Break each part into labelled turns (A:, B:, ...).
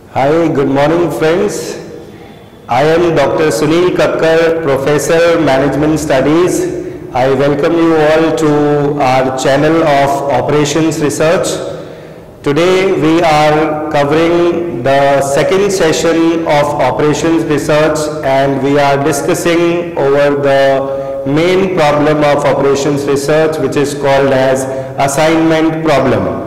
A: Hi, good morning friends. I am Dr. Sunil Kakkar, Professor Management Studies. I welcome you all to our channel of Operations Research. Today we are covering the second session of Operations Research and we are discussing over the main problem of Operations Research, which is called as assignment problem.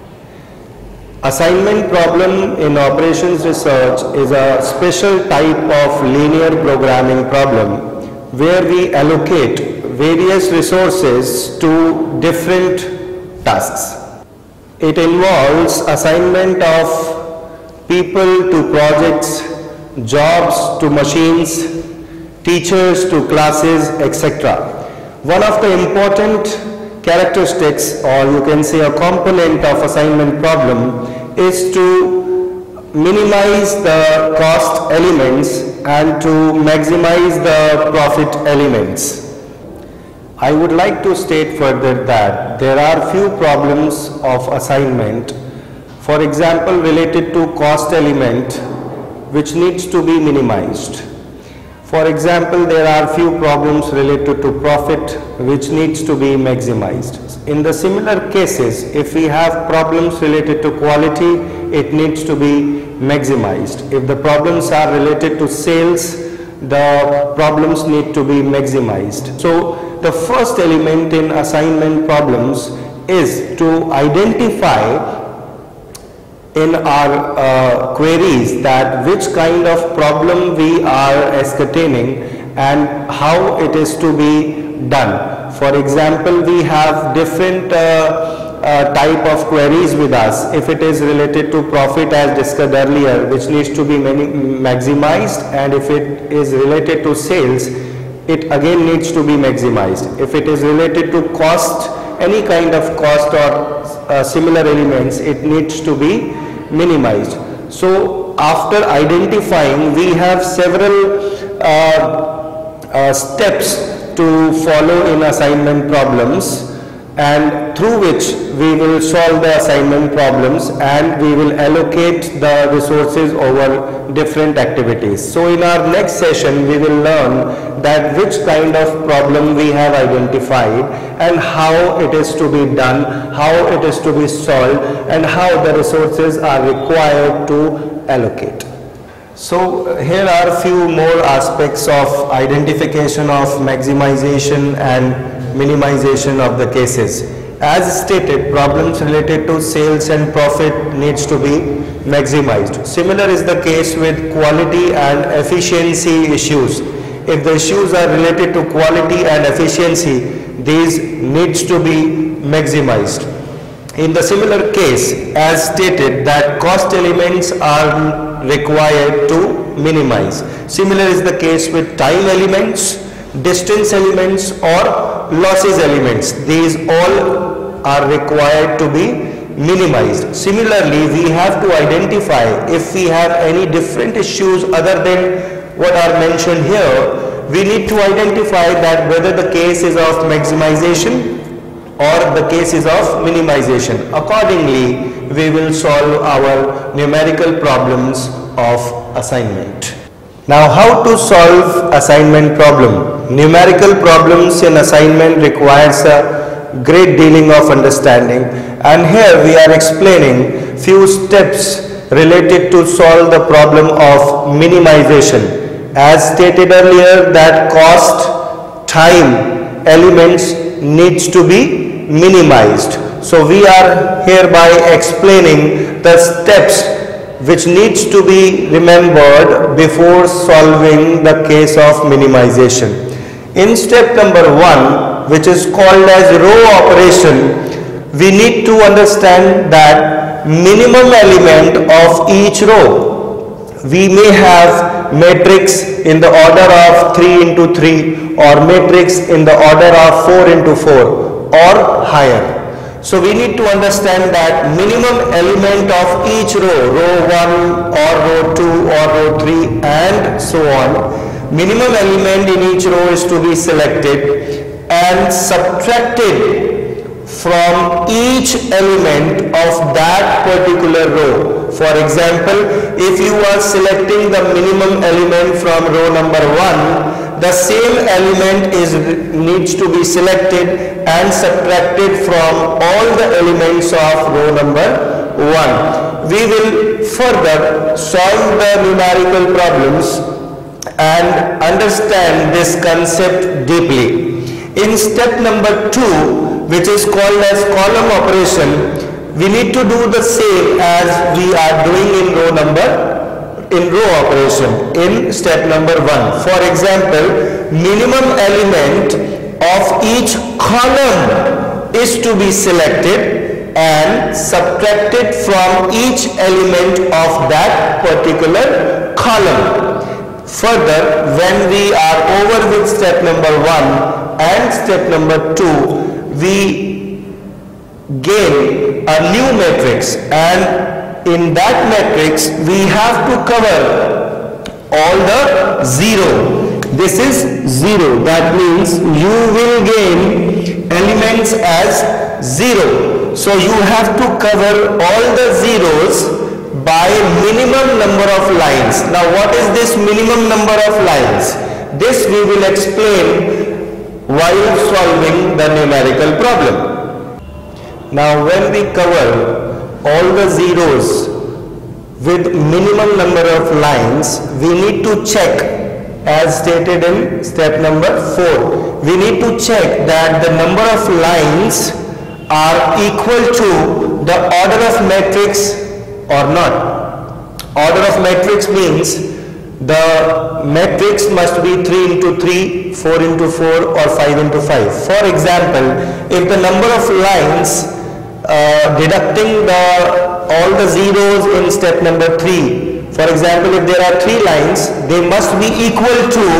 A: Assignment problem in operations research is a special type of linear programming problem where we allocate various resources to different tasks. It involves assignment of people to projects, jobs to machines, teachers to classes, etc. One of the important characteristics, or you can say a component of assignment problem, is to minimize the cost elements and to maximize the profit elements. I would like to state further that there are few problems of assignment, for example related to cost element, which needs to be minimized. For example, there are few problems related to profit which needs to be maximized. In the similar cases, if we have problems related to quality, it needs to be maximized. If the problems are related to sales, the problems need to be maximized. So the first element in assignment problems is to identify in our queries that which kind of problem we are ascertaining and how it is to be done. For example, we have different type of queries with us. If it is related to profit, as discussed earlier, which needs to be maximized, and if it is related to sales, it again needs to be maximized. If it is related to cost, any kind of cost or similar elements, it needs to be minimized. So after identifying, we have several steps to follow in assignment problems, and through which we will solve the assignment problems and we will allocate the resources over different activities. So in our next session we will learn that which kind of problem we have identified and how it is to be done, how it is to be solved, and how the resources are required to allocate. So here are a few more aspects of identification of maximization and minimization of the cases. As stated, problems related to sales and profit needs to be maximized. Similar is the case with quality and efficiency issues. If the issues are related to quality and efficiency, these needs to be maximized. In the similar case, as stated, that cost elements are required to minimize. Similar is the case with time elements, distance elements, or losses elements. These all are required to be minimized. Similarly, we have to identify if we have any different issues other than what are mentioned here. We need to identify that whether the case is of maximization or the case is of minimization. Accordingly, we will solve our numerical problems of assignment. Now, how to solve assignment problem? Numerical problems in assignment requires a great dealing of understanding, and here we are explaining few steps related to solve the problem of minimization. As stated earlier, that cost, time, elements needs to be minimized. So we are hereby explaining the steps which needs to be remembered before solving the case of minimization. In step number 1, which is called as row operation, we need to understand that minimum element of each row. We may have matrix in the order of 3 into 3 or matrix in the order of 4 into 4 or higher. So we need to understand that minimum element of each row, row 1 or row 2 or row 3 and so on, minimum element in each row is to be selected and subtracted from each element of that particular row. For example, if you are selecting the minimum element from row number 1, the same element needs to be selected and subtracted from all the elements of row number 1. We will further solve the numerical problems and understand this concept deeply. In step number 2, which is called as column operation, we need to do the same as we are doing in row operation in step number 1. For example, minimum element of each column is to be selected and subtracted from each element of that particular column. Further, when we are over with step number 1 and step number 2, we gain a new matrix, and in that matrix we have to cover all the 0. This is 0. That means you will gain elements as 0. So you have to cover all the zeros by minimum number of lines. Now what is this minimum number of lines? This we will explain while solving the numerical problem. Now when we cover all the zeros with minimum number of lines, we need to check, as stated in step number 4, we need to check that the number of lines are equal to the order of matrix or not. Order of matrix means the matrix must be 3 into 3, 4 into 4 or 5 into 5. For example, if the number of lines deducting all the zeros in step number 3, for example, if there are 3 lines, they must be equal to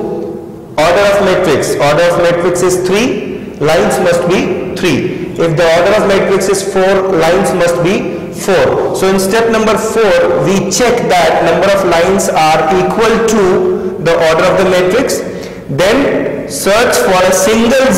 A: order of matrix. Order of matrix is 3, lines must be 3. If the order of matrix is 4, lines must be 4. So in step number 4, we check that number of lines are equal to the order of the matrix. Then search for a single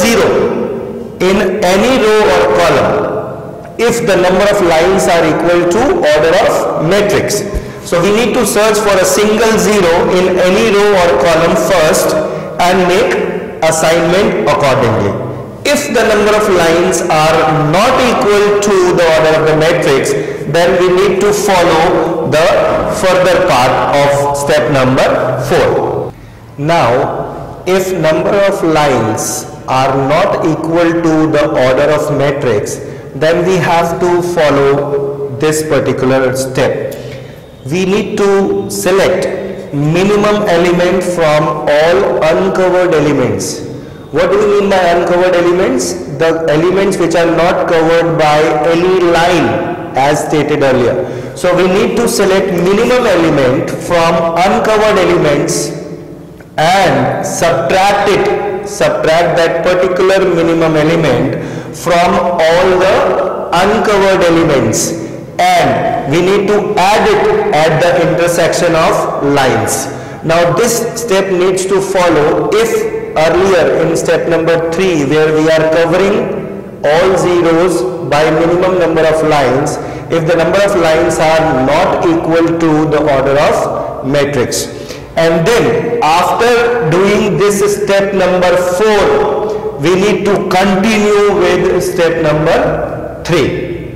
A: 0 in any row or column if the number of lines are equal to order of matrix. So we need to search for a single 0 in any row or column first and make assignment accordingly. If the number of lines are not equal to the order of the matrix, then we need to follow the further part of step number 4. Now, if number of lines are not equal to the order of matrix, then we have to follow this particular step. We need to select minimum element from all uncovered elements. What do we mean by uncovered elements? The elements which are not covered by any line, as stated earlier. So we need to select minimum element from uncovered elements and subtract that particular minimum element from all the uncovered elements, and we need to add it at the intersection of lines. Now this step needs to follow if earlier in step number 3, where we are covering all zeros by minimum number of lines, if the number of lines are not equal to the order of matrix. And then after doing this step number 4, we need to continue with step number 3.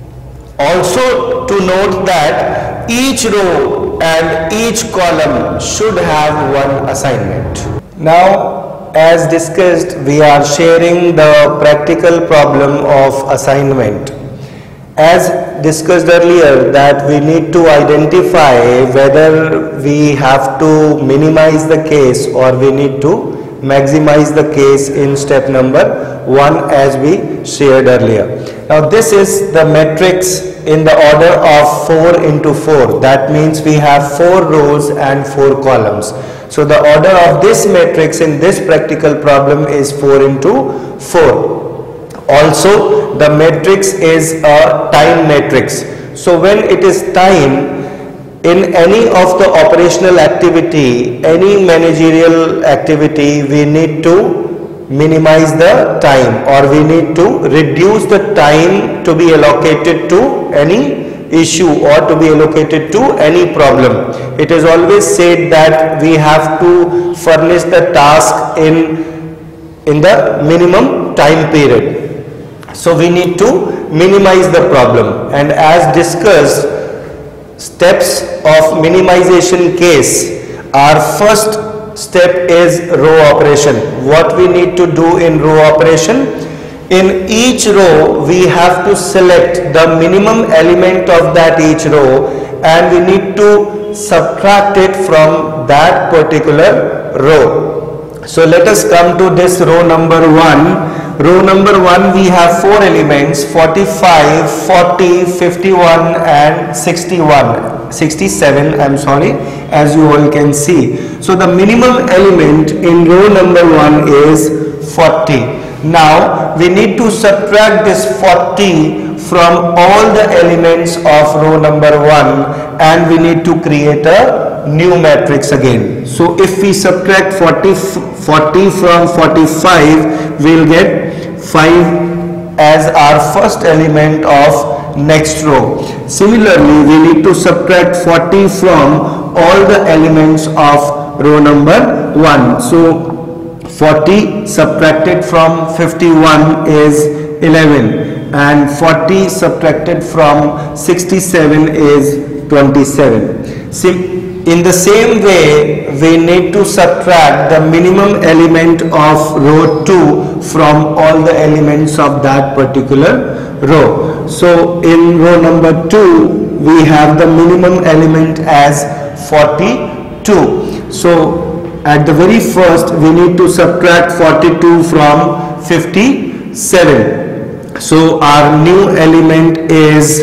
A: Also to note that each row and each column should have one assignment. Now, as discussed, we are sharing the practical problem of assignment. As discussed earlier, that we need to identify whether we have to minimize the case or we need to maximize the case in step number 1, as we shared earlier. Now this is the matrix in the order of 4 into 4. That means we have 4 rows and 4 columns. So the order of this matrix in this practical problem is 4 into 4. Also, the matrix is a time matrix. So when it is time, in any of the operational activity, any managerial activity, we need to minimize the time, or we need to reduce the time to be allocated to any issue or to be allocated to any problem. It is always said that we have to furnish the task in the minimum time period. So we need to minimize the problem, and as discussed, steps of minimization case, our first step is row operation. What we need to do in row operation? In each row we have to select the minimum element of that each row, and we need to subtract it from that particular row. So let us come to this row number 1. Row number 1, we have 4 elements, 45, 40, 51 and 67, I'm sorry, as you all can see. So the minimum element in row number 1 is 40. Now we need to subtract this 40 from all the elements of row number 1, and we need to create a new matrix again. So if we subtract 40 from 45, we will get 5 as our first element of next row. Similarly, we need to subtract 40 from all the elements of row number 1. So 40 subtracted from 51 is 11, and 40 subtracted from 67 is 27. In the same way, we need to subtract the minimum element of row 2 from all the elements of that particular row. So in row number 2, we have the minimum element as 42. So at the very first, we need to subtract 42 from 57. So our new element is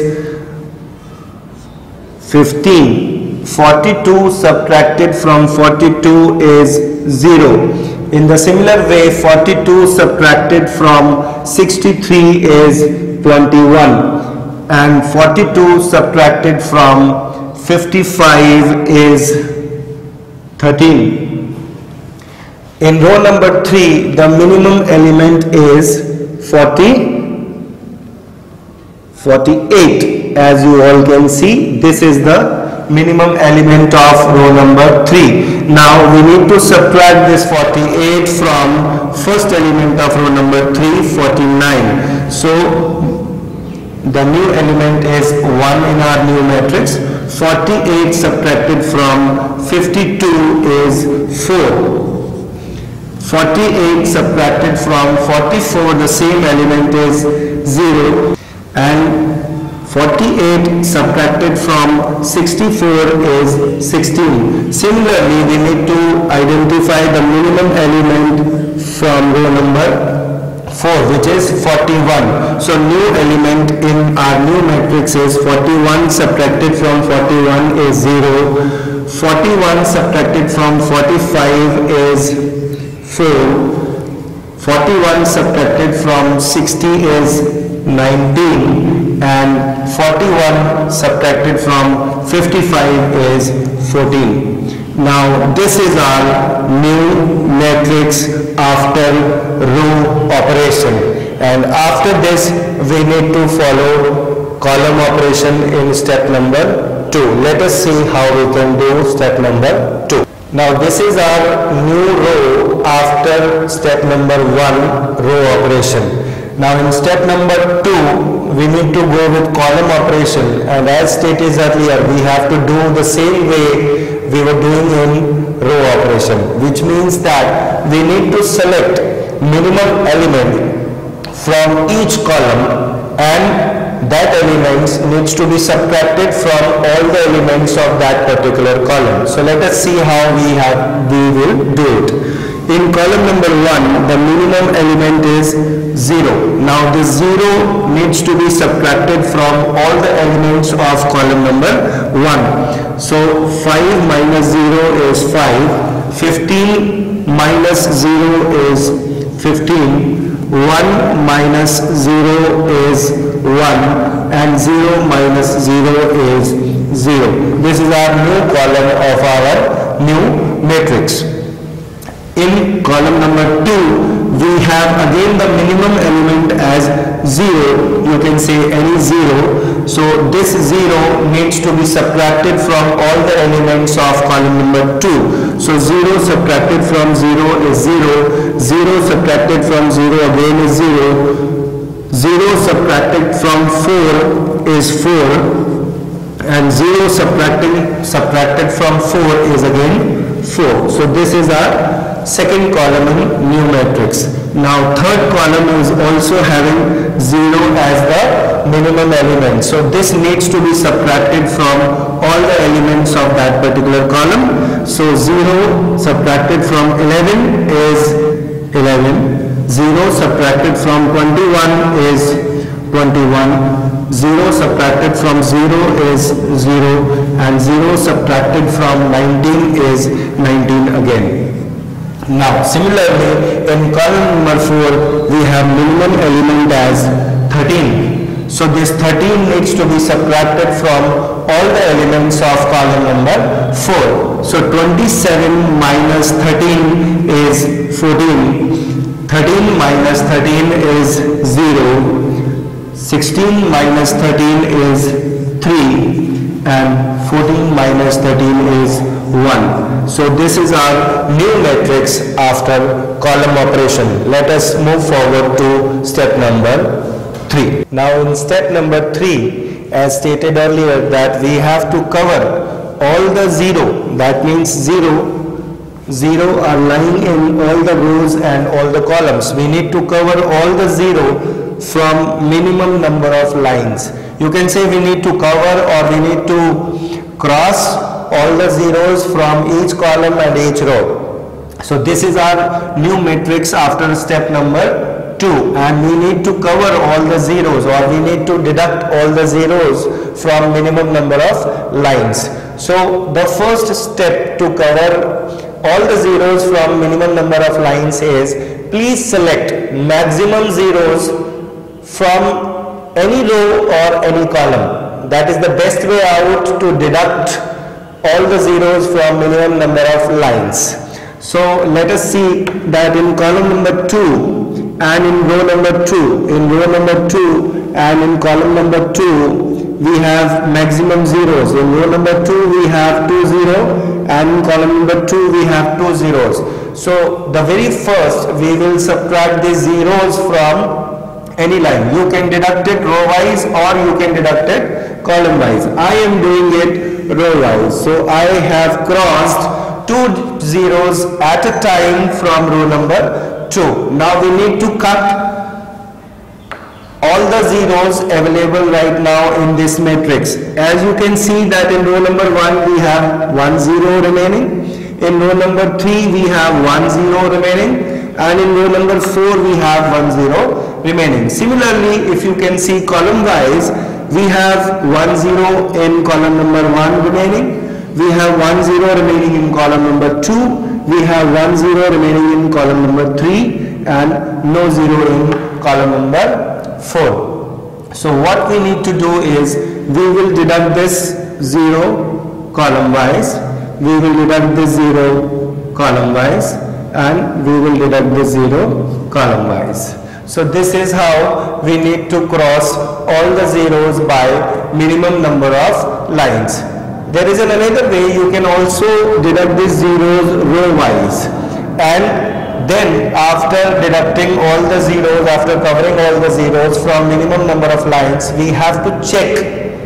A: 15. 42 subtracted from 42 is 0. In the similar way, 42 subtracted from 63 is 21, and 42 subtracted from 55 is 13. In row number 3, the minimum element is 48. As you all can see, this is the minimum element of row number 3. Now we need to subtract this 48 from first element of row number 3, 49. So the new element is 1 in our new matrix. 48 subtracted from 52 is 4. 48 subtracted from 44, the same element is 0, and 48 subtracted from 64 is 16. Similarly, we need to identify the minimum element from row number 4, which is 41. So new element in our new matrix is 41 subtracted from 41 is 0. 41 subtracted from 45 is 4. 41 subtracted from 60 is 19, and 41 subtracted from 55 is 14. Now this is our new matrix after row operation, and after this we need to follow column operation in step number 2. Let us see how we can do step number 2. Now this is our new row after step number 1, row operation. Now in step number 2, we need to go with column operation, and as stated earlier, we have to do the same way we were doing in row operation, which means that we need to select minimum element from each column, and that element needs to be subtracted from all the elements of that particular column. So let us see how we will do it. In column number 1, the minimum element is 0. Now this 0 needs to be subtracted from all the elements of column number 1. So 5 minus 0 is 5, 15 minus 0 is 15, 1 minus 0 is 1, and 0 minus 0 is 0. This is our new column of our new matrix. In column number 2, we have again the minimum element as 0. You can say any 0. So this 0 needs to be subtracted from all the elements of column number 2. So 0 subtracted from 0 is 0, 0 subtracted from 0 again is 0, 0 subtracted from 4 is 4, and 0 subtracted from 4 is again 4. So this is our second column in new matrix. Now third column is also having 0 as the minimum element. So this needs to be subtracted from all the elements of that particular column. So 0 subtracted from 11 is 11, 0 subtracted from 21 is 21, 0 subtracted from 0 is 0, and 0 subtracted from 19 is 19 again. Now similarly in column number 4 we have minimum element as 13. So this 13 needs to be subtracted from all the elements of column number 4. So 27 minus 13 is 14, 13 minus 13 is 0, 16 minus 13 is 3, and 14 minus 13 is 1. So this is our new matrix after column operation. Let us move forward to step number 3. Now in step number 3, as stated earlier, that we have to cover all the 0, that means 0 are lying in all the rows and all the columns. We need to cover all the 0 from minimum number of lines. You can say we need to cover, or we need to cross all the zeros from each column and each row. So this is our new matrix after step number 2, and we need to cover all the zeros, or we need to deduct all the zeros from minimum number of lines. So the first step to cover all the zeros from minimum number of lines is, please select maximum zeros from any row or any column. That is the best way out to deduct all the zeros from minimum number of lines. So let us see that in column number 2 and in row number 2, and in column number 2 we have maximum zeros. In row number 2 we have 2 0, and in column number 2 we have 2 zeros. So the very first we will subtract the zeros from any line. You can deduct it row wise, or you can deduct it column wise. I am doing it row wise. So I have crossed 2 zeros at a time from row number 2. Now we need to cut all the zeros available right now in this matrix. As you can see that in row number 1 we have 1 0 remaining, in row number 3 we have 1 0 remaining, and in row number 4 we have 1 0 remaining. Similarly, if you can see column wise, we have 1 0 in column number 1 remaining, we have 1 0 remaining in column number 2, we have 1 0 remaining in column number 3, and no 0 in column number 4. So what we need to do is, we will deduct this 0 column wise, we will deduct this 0 column wise, and we will deduct this 0 column wise. So this is how we need to cross all the zeros by minimum number of lines. There is another way. You can also deduct these zeros row wise, and then after deducting all the zeros, after covering all the zeros from minimum number of lines, we have to check,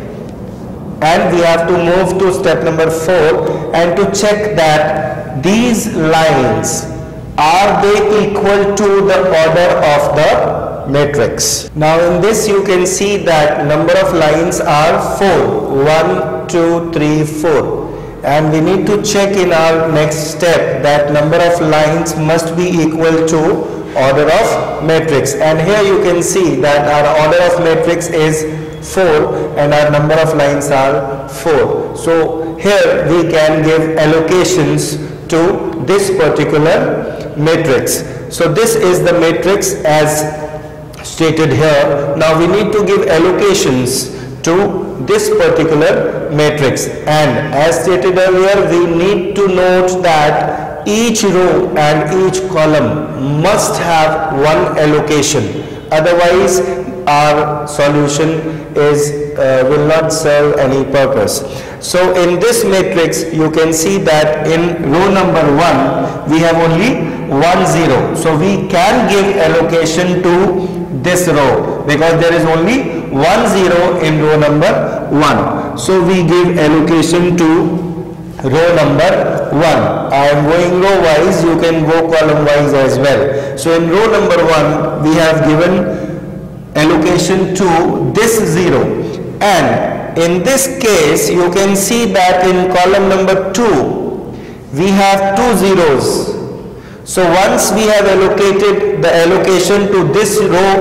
A: and we have to move to step number 4 and to check that these lines, are they equal to the order of the matrix. Now in this you can see that number of lines are 4, 1, 2, 3, 4. And we need to check in our next step that number of lines must be equal to order of matrix. And here you can see that our order of matrix is 4 and our number of lines are 4. So here we can give allocations to this particular matrix. So this is the matrix as stated here. Now we need to give allocations to this particular matrix, and as stated earlier, we need to note that each row and each column must have one allocation, otherwise our solution is will not serve any purpose. So in this matrix you can see that in row number 1 we have only 1 0. So we can give allocation to this row because there is only 1 0 in row number 1. So we give allocation to row number 1. I am going row wise, you can go column wise as well. So in row number 1 we have given allocation to this 0, and in this case you can see that in column number 2 we have 2 zeros. So once we have allocated the allocation to this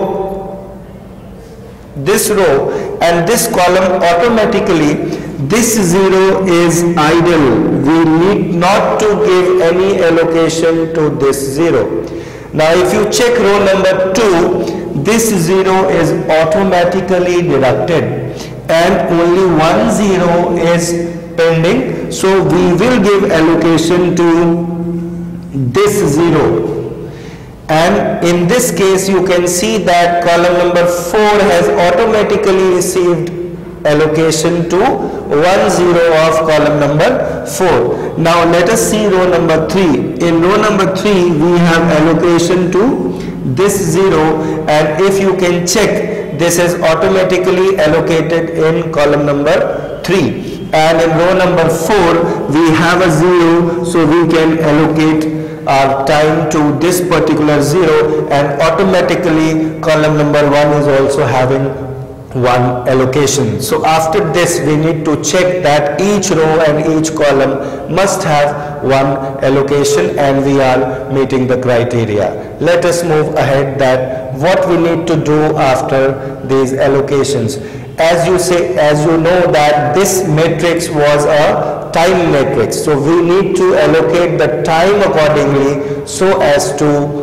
A: row and this column, automatically this 0 is idle. We need not to give any allocation to this 0. Now if you check row number 2, this 0 is automatically deducted and only 1 0 is pending. So we will give allocation to this 0. And in this case you can see that column number 4 has automatically received allocation to 1 0 of column number 4. Now let us see row number 3. In row number 3 we have allocation to this 0, and if you can check, this is automatically allocated in column number 3. And in row number 4 we have a 0, so we can allocate our time to this particular 0, and automatically column number 1 is also having 1 allocation. So after this we need to check that each row and each column must have 1 allocation, and we are meeting the criteria. Let us move ahead that what we need to do after these allocations. As you know that this matrix was a time matrix, so we need to allocate the time accordingly so as to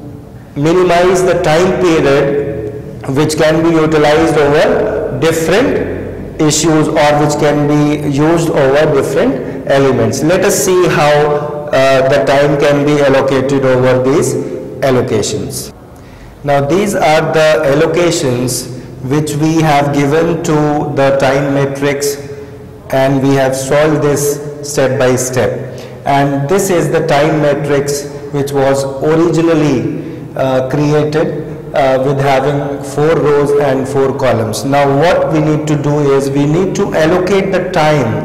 A: minimize the time period which can be utilized over different issues or which can be used over different elements. Let us see how the time can be allocated over these allocations. Now these are the allocations which we have given to the time matrix, and we have solved this step by step. And this is the time matrix which was originally created with having 4 rows and 4 columns. Now what we need to do is we need to allocate the time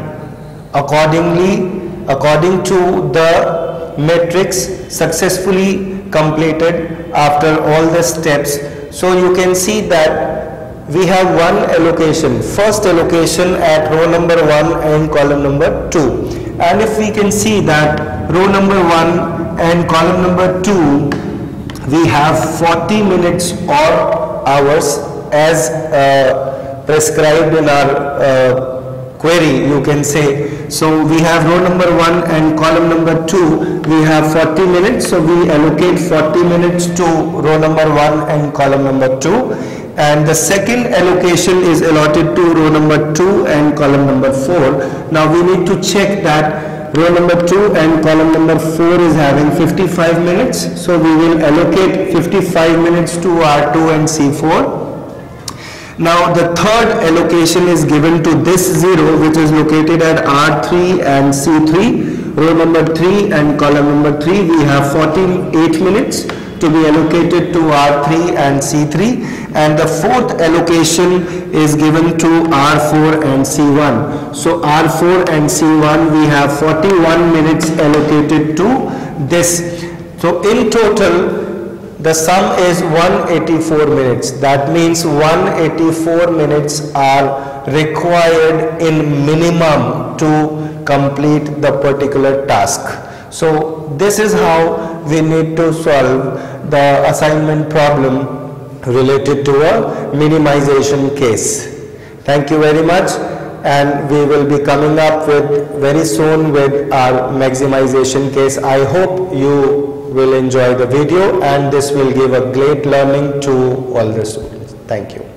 A: according to the matrix successfully completed after all the steps. So you can see that we have 1 allocation, first allocation at row number 1 and column number 2. And if we can see that row number 1 and column number 2, we have 40 minutes or hours as prescribed in our query, you can say. So we have row number 1 and column number 2, we have 40 minutes, so we allocate 40 minutes to row number 1 and column number 2. And the second allocation is allotted to row number 2 and column number 4. Now we need to check that row number 2 and column number 4 is having 55 minutes. So we will allocate 55 minutes to R2 and C4. Now the third allocation is given to this 0 which is located at R3 and C3. Row number 3 and column number 3, we have 48 minutes to be allocated to R3 and C3. And the fourth allocation is given to R4 and C1. So R4 and C1, we have 41 minutes allocated to this. So in total the sum is 184 minutes. That means 184 minutes are required in minimum to complete the particular task. So this is how we need to solve the assignment problem related to a minimization case. Thank you very much, and we will be coming up with very soon with our maximization case. I hope you will enjoy the video, and this will give a great learning to all the students. Thank you.